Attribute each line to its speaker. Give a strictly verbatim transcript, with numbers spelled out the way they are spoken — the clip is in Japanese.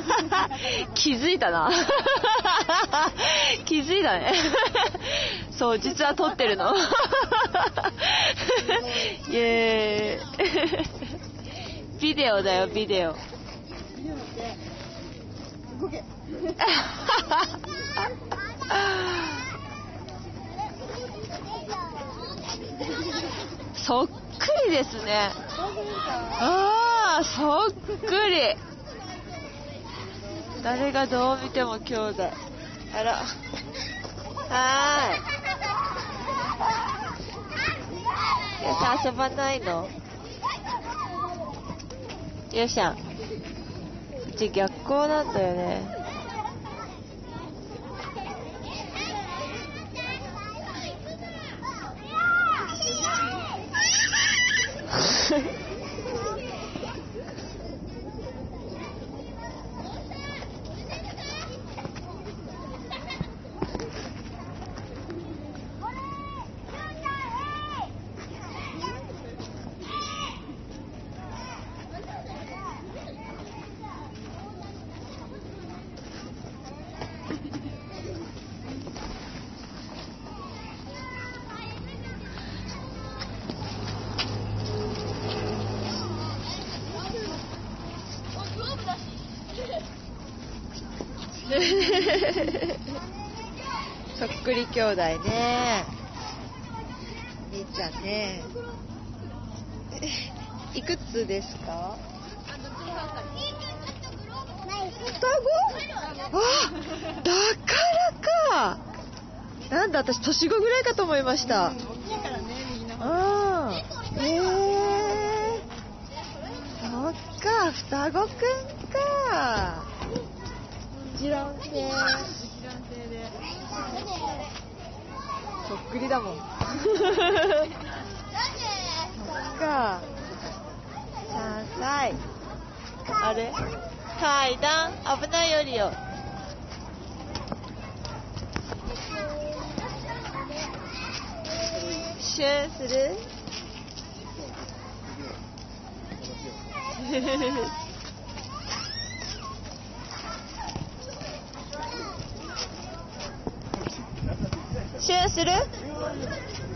Speaker 1: 気づいたな。気づいたね。そう、実は撮ってるの。イエーイ。ビデオだよ、ビデオ。そっくりですね。ああ、そっくり。誰がどう見ても兄弟。あら。はーい。よしゃん、遊ばないの？よしゃん。うち逆光なんだよね。そっくり兄弟ね。みーちゃんね。いくつですか？双子？あ、だからか。なんだ、私年子ぐらいかと思いました。ああ、ええー、そっか、双子くんか。一卵性。そっくりだもん。そっか。さんさい。あれ？階段危ないよりよ。シュンする？シュンする？